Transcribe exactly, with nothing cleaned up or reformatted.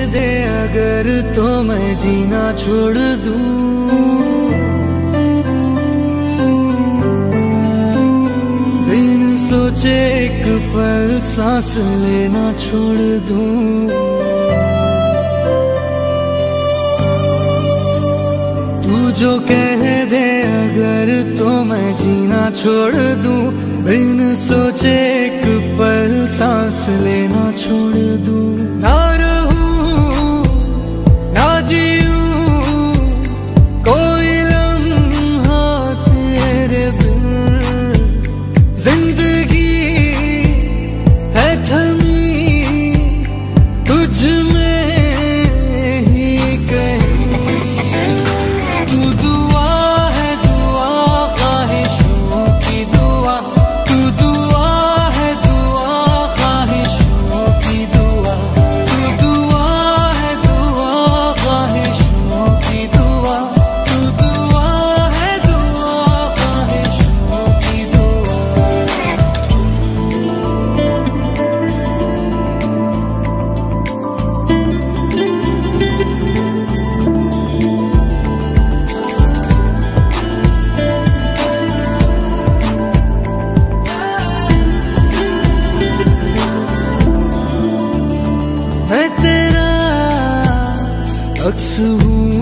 दे अगर तो मैं जीना छोड़ दूं, बिन सोचे एक पल सांस लेना छोड़ दूं। तू जो कह दे अगर तो मैं जीना छोड़ दूं, बिन सोचे एक पल सांस लेना छोड़ दूं। ना रहूं ना जीऊं कोई लम्हा तेरे बिन, जिंदगी है थमी तुझ में ही कहीं। तू दुआ है दुआ ख्वाहिशों की दुआ, तू दुआ है दुआ ख्वाहिशों की दुआ, तू दुआ है दुआ ख्वाहिशों की दुआ, तू दुआ है दुआ ख्वाहिशों की दुआ। मैं तेरा अक्स हूँ